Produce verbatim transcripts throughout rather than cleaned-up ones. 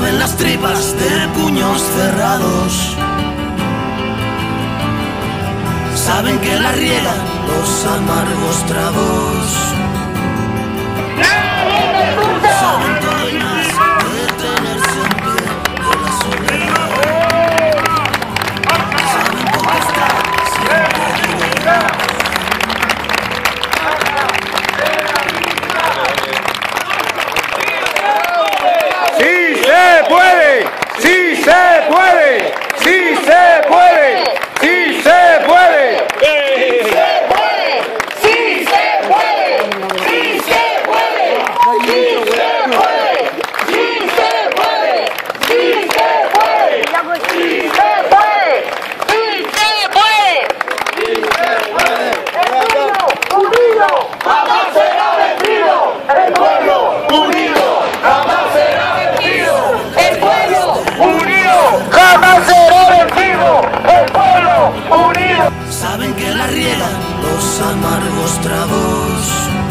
mueven las tripas de puños cerrados. Saben que la riegan los amargos tragos. Saben todo y más de tenerse en pie de la soledad. Saben por qué estar siempre libertad. ¡Sí se puede! ¡Sí se puede! ¡Sí se puede! ¡Sí se puede! ¡Sí se puede! ¡Sí se puede! ¡Sí se puede! ¡Sí se puede! ¡Sí se puede! ¡Sí se puede! ¡Sí se puede! ¡Sí se puede! ¡Sí se puede! ¡El pueblo unido jamás será vencido! ¡El pueblo unido jamás será vencido! ¡El pueblo unido jamás será vencido! ¡El pueblo unido! Saben que la riegan los amargos tragos.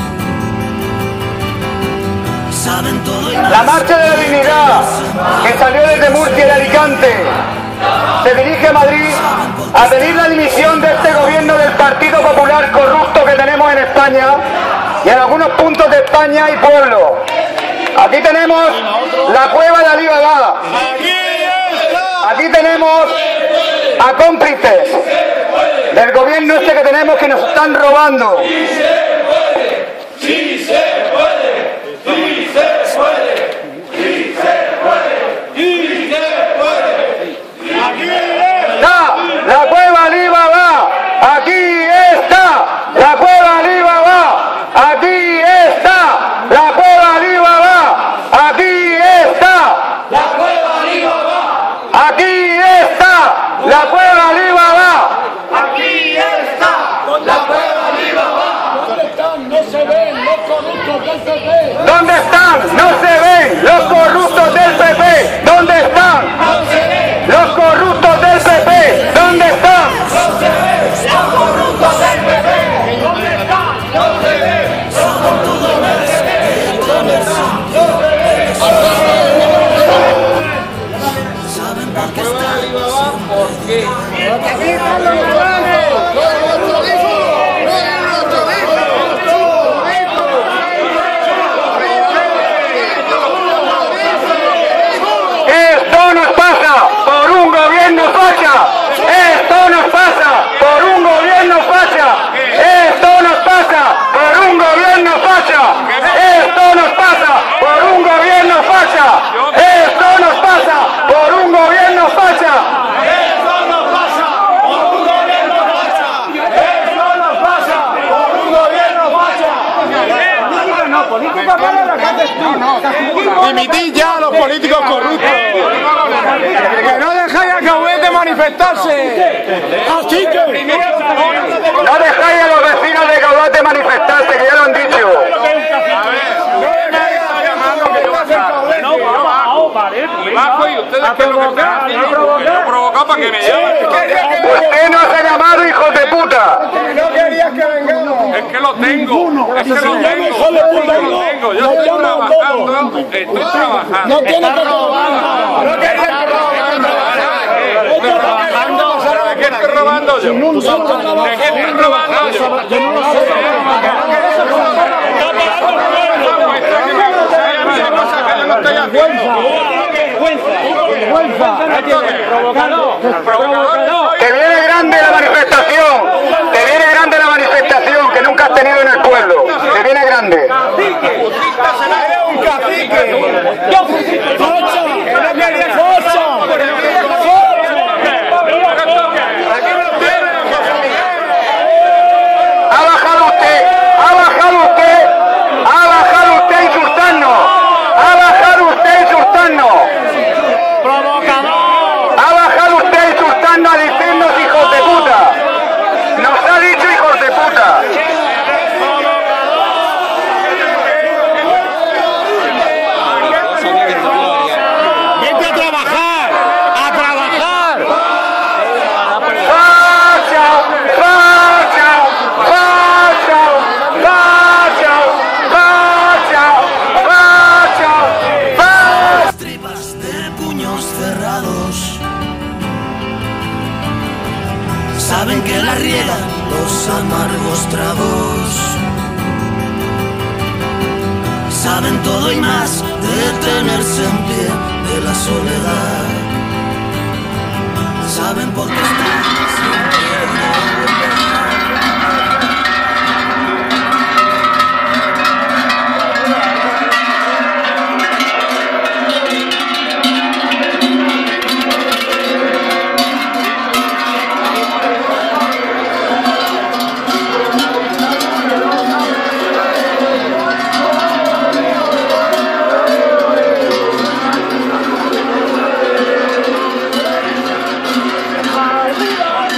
Saben todo y más. La marcha de la dignidad, que salió desde Murcia y de Alicante, se dirige a Madrid a pedir la dimisión de este gobierno del Partido Popular corrupto que tenemos en España y en algunos puntos de España y pueblo. Aquí tenemos la cueva de Alibaba. Aquí tenemos a cómplices del gobierno este que tenemos que nos están robando. ¡Sí se puede! ¡Sí se puede! ¡Sí se puede! ¡Sí se puede! ¡Sí se puede! ¡Aquí ¡Está la cueva Alibaba! ¡Aquí está la cueva Alibaba! ¡Aquí está la cueva Alibaba! ¡Aquí está la cueva Alibaba! ¡Aquí está la cueva Alibaba! ¡Aquí está la cueva Alibaba! ¿Dónde están? No se ven los corruptos del P P. ¿Dónde están? No se ven los corruptos del P P. ¿Dónde están? No se ven Los corruptos del P P. ¿Dónde están? no se ven los corruptos del P P. ¿Dónde están? No se ven los corruptos del P P. ¿Dónde están? No se ven. Saben por qué están. Porque aquí están los ladrones. Esto nos pasa por un gobierno facha. Esto nos pasa por un gobierno facha. Esto nos pasa por un gobierno facha. Esto nos pasa por un gobierno facha. Esto nos pasa por un gobierno facha. Esto nos pasa por un gobierno facha. Esto nos pasa por un gobierno facha. Dimitid ya a los políticos corruptos. Que no dejáis a Cauet de manifestarse. Así que no dejáis a los vecinos de Cauet de manifestarse, que ya lo han dicho. Bajo y ustedes que lo que están haciendo, que no provoca para que me llamen. Usted nos ha llamado hijos de puta. Es que lo tengo, es que lo tengo, es que lo tengo. Yo estoy trabajando, estoy trabajando. No tiene que trabajar. ¿Trabajando? ¿De qué estoy robando yo? ¿De qué estoy robando yo? Yo no lo sé. Te viene grande la manifestación. Te viene grande la manifestación que nunca has tenido en el pueblo. Te viene grande. un cacique. Yo fui Focha. Que no quería Focha. Ha bajado usted, ha bajado usted, ha bajado usted a insultarnos. Ha bajado usted a insultarnos. Provocador. Ha bajado usted a insultarnos, a decirnos hijos de puta. Nos ha dicho hijos de puta. saben todo y más de tenerse en pie, de la soledad. Saben por qué están siempre. ¡Arriba!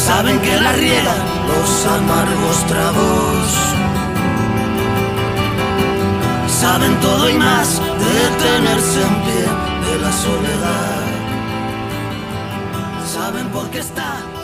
saben que la riegan los amargos tragos. Saben todo y más de tenerse en pie de la soledad. Saben por qué está